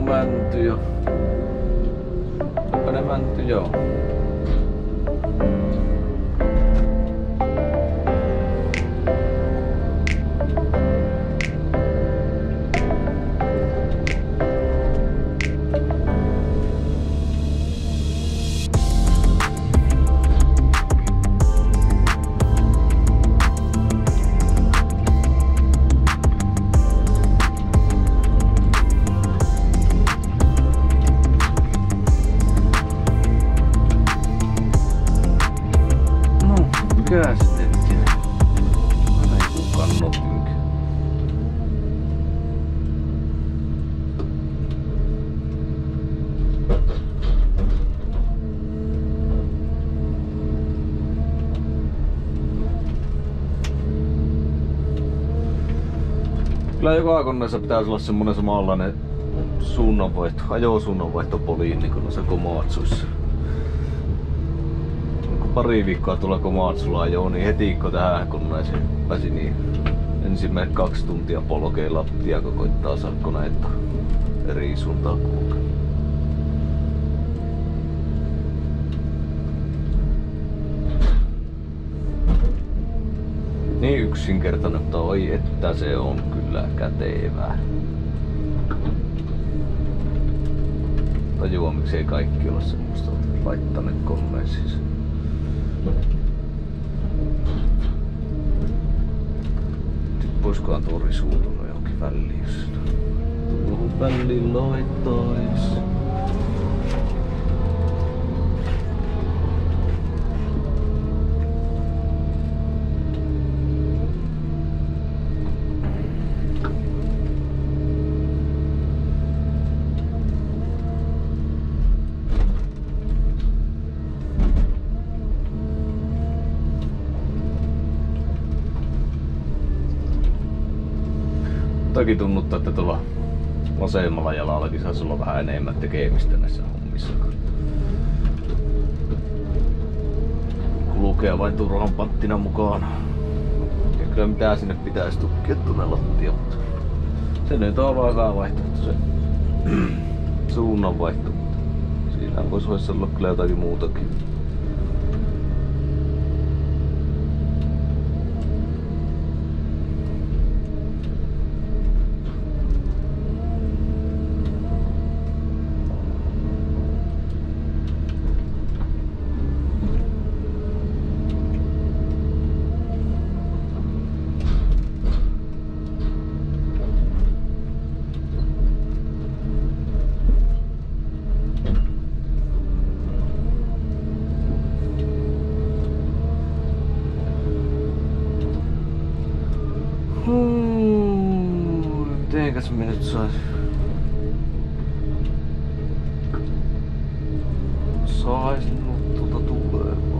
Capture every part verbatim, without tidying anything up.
mänty jo. Onpa ne mänty joo. Mikäs hetki? Aina joku kannotynkä. Kyllä joka koneessa pitäisi olla semmonen samanlainen suunnanvaihto, ajosuunnanvaihtopoliini kuin noissa Komatsuissa. Pari viikkoa tuolla Komatsulla ajoin, niin heti kun tähän koneeseen pääsi, niin ensimmäiset kaksi tuntia polkee lattia, kun koittaa saada koneetta eri suuntaan kulkea. Niin yksinkertainen, mutta oi että se on kyllä kätevää. Tajua miksei kaikki ole semmoista laittaneet koneisiin. Voisikohan tuo risuutunut johonkin väliin, jos tuohon väliin laitais. Toki tunnuttaa, että tuolla vasemmalla jalallakin saisi olla vähän enemmän tekemistä näissä hommissa. Kulkee vain turhan panttina mukaan. Ja kyllä mitään sinne pitäisi tukkia tuonne lattia, mutta se nyt on vaan hyvä vaihtoehto, se suunnanvaihto. Siinä voisi olla kyllä jotakin muutakin. Mitenkäs me nyt sais... sais nyt tuota tulemaan?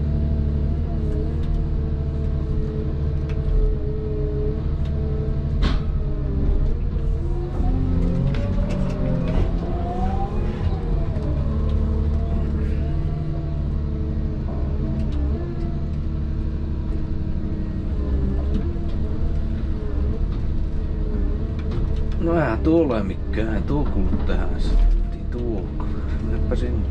No eihän tuo ole mikään, ei tuo kuulu tähän sitten. Tuo, menepä sinne.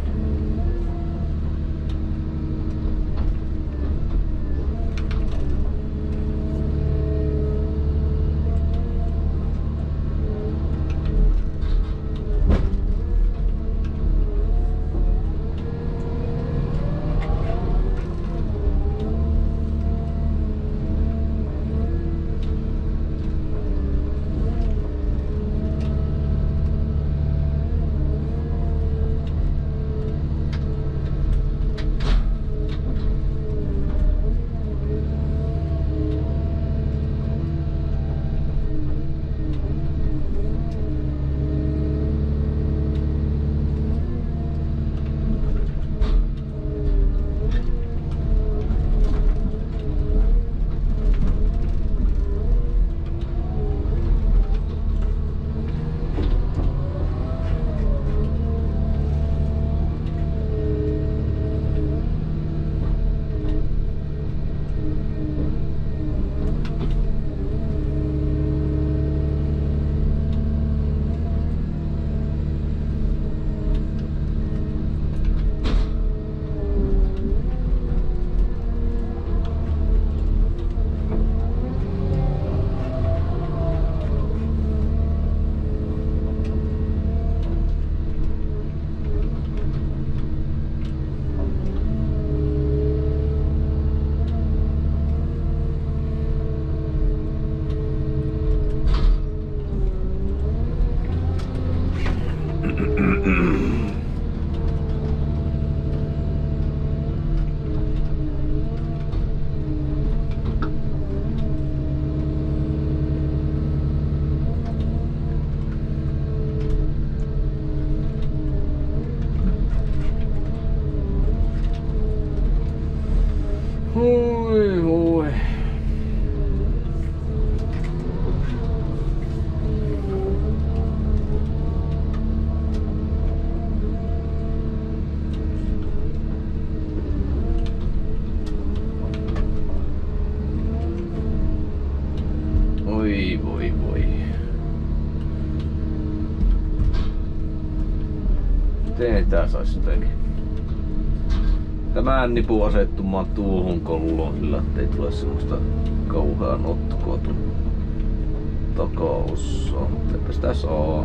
Miten tää sais jotenkin? Tämän nipun asettumaan tuohon kolloon sillä, ettei tule semmoista kauhean notkoa tuon takaossaan. Eipä sitä saa.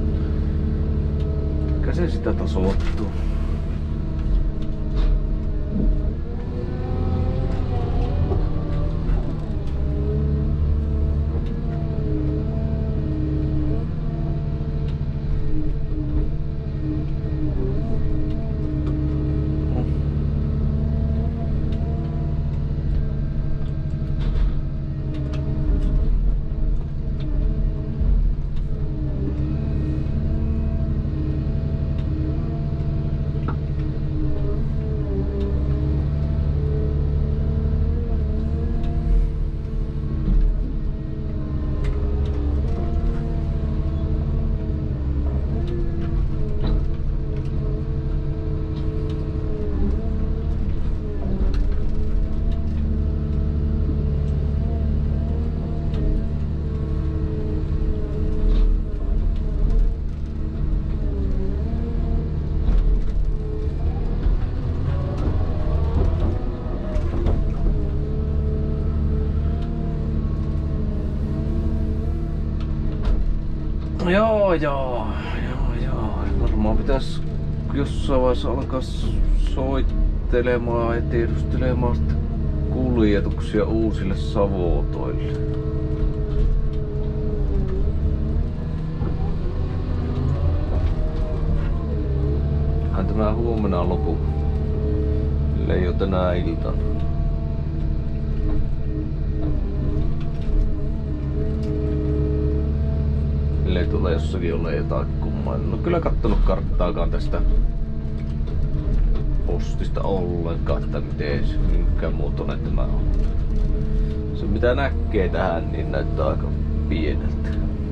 Mikä se sitä tasoittuu? Joo, joo, joo, joo. Varmaan pitäis jossain vaiheessa alkaa soittelemaan ja tiedustelemaan sitten kuljetuksia uusille savotoille. Hän tämä huomenna lopu. Ellei jo tänä iltana. Ellei tule jossakin ole jotain kummaa. En oo kyllä kattonut karttaakaan tästä postista ollenkaan, että miten se, mikä muotoinen tämä on. Se mitä näkee tähän, niin näyttää aika pieneltä.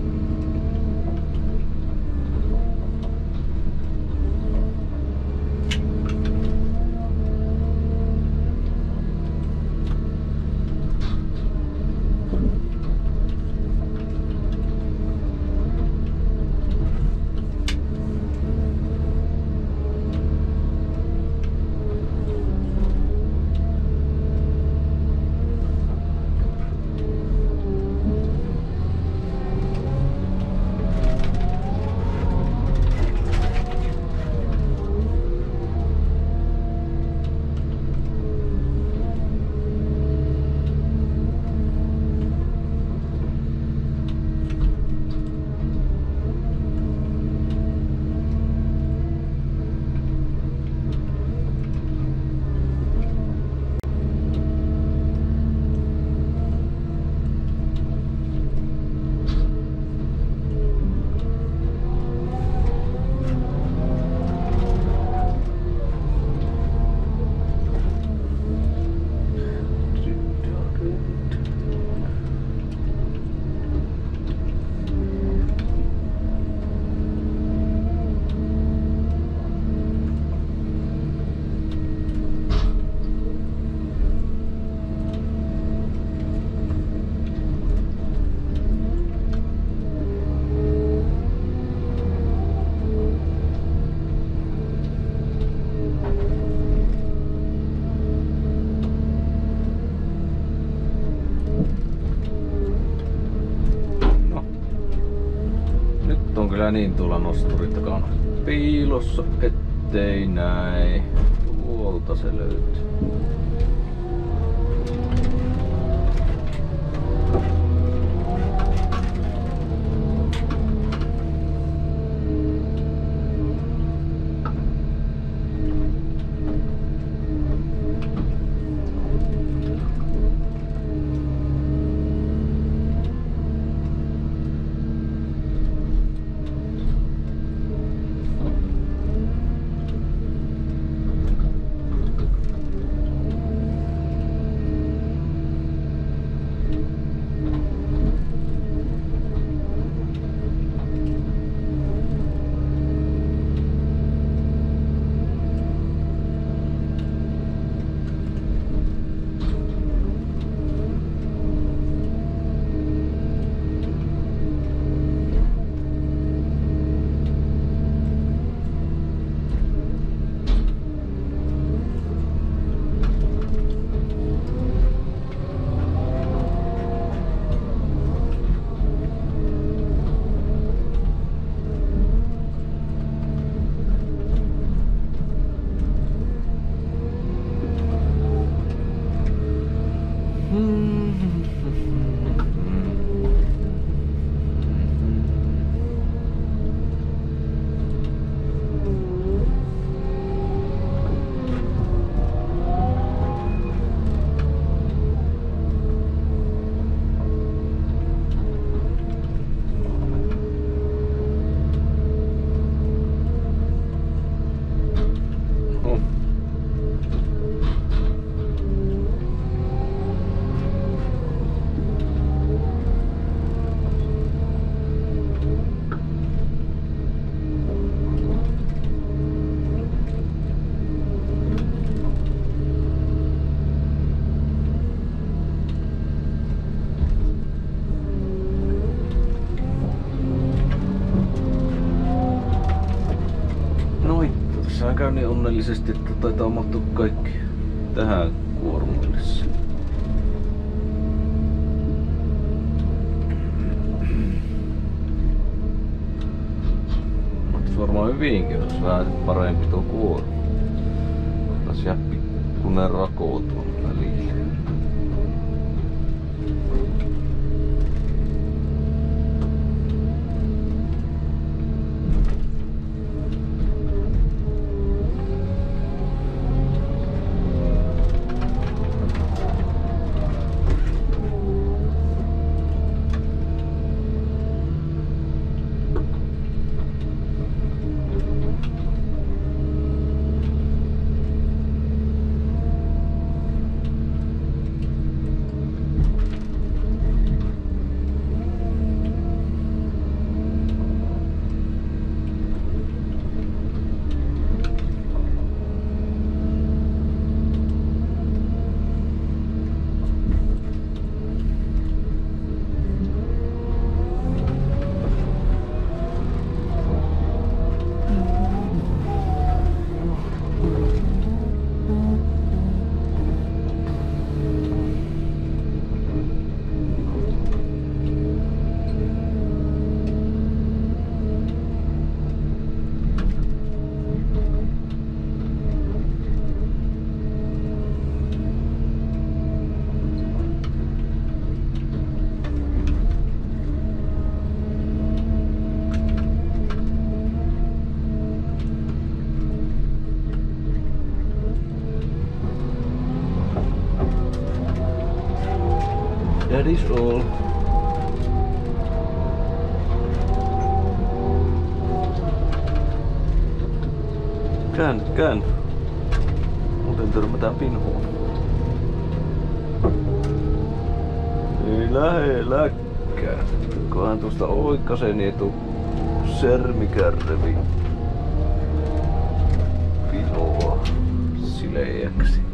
Kyllä niin tuolla nosturin takana piilossa, ettei näe. Tuolta se löytyy. käy niin onnellisesti, että taitaa mahtua kaikki tähän kuormallissa. Mutta varmaan hyvinkin olisi vähän parempi tuo kuorma. Tässä jää pikkunen rako tuolla välillä. That is all. Kään, kään. Muuten törmätään pinhoon. Ei lähelläkään. Kohan tuosta oikkasen ei tuu sermikärvi pinhoa sileäksi.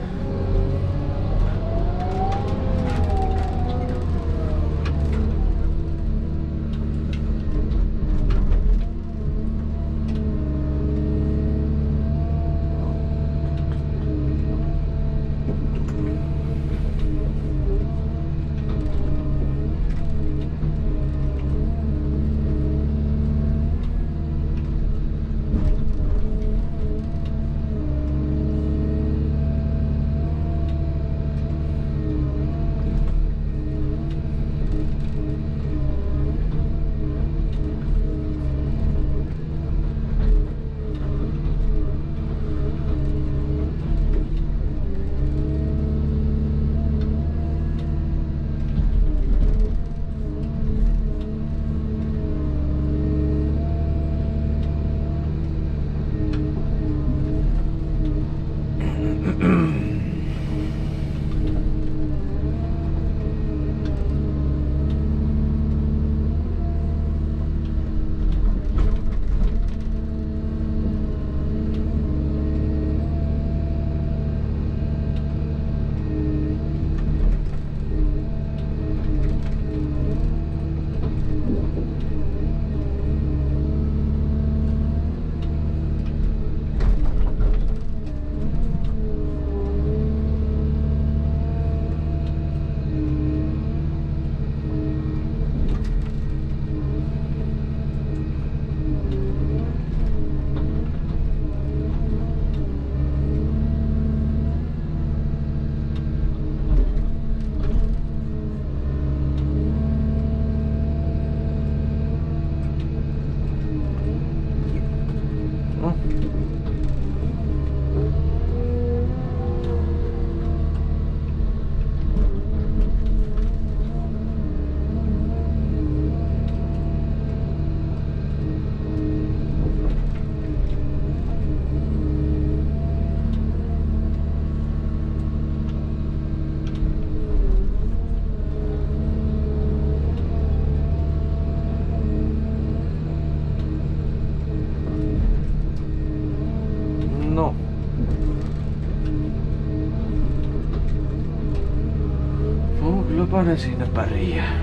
Kylläpä ne siinä pärjää.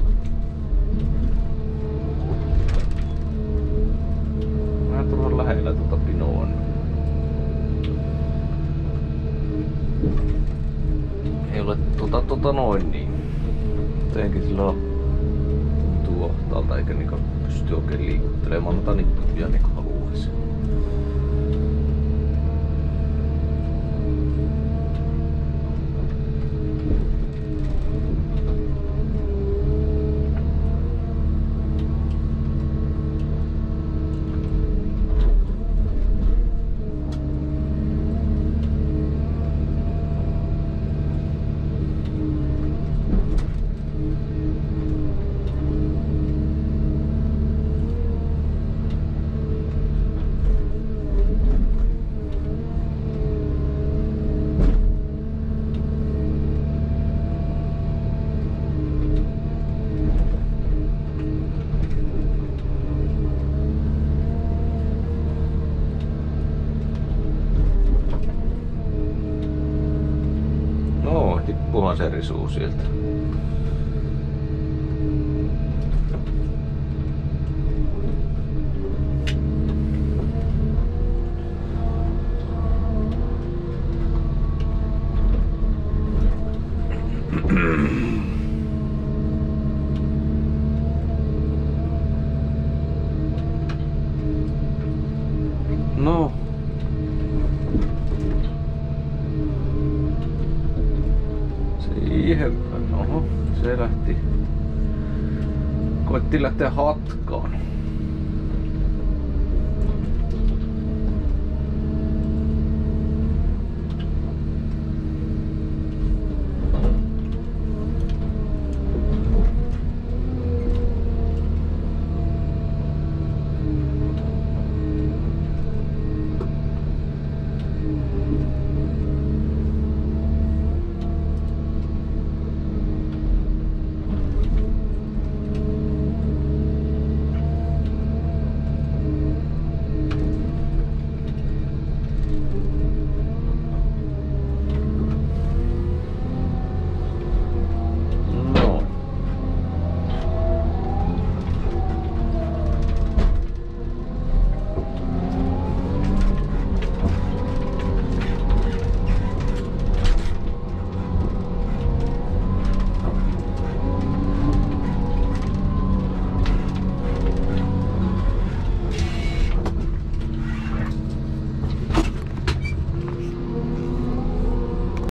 Vähän turhan lähellä tuota pinoa. Ei ole tota, tota noin niin. Teenkin sillä tuntuu ohtaalta eikä niinku pysty oikein liikuttelemaan noita nippuja niinku haluaisi. Tippuhan se risuu sieltä. No. Siihen, oho, se lähti. Koitti lähteä hatkaan.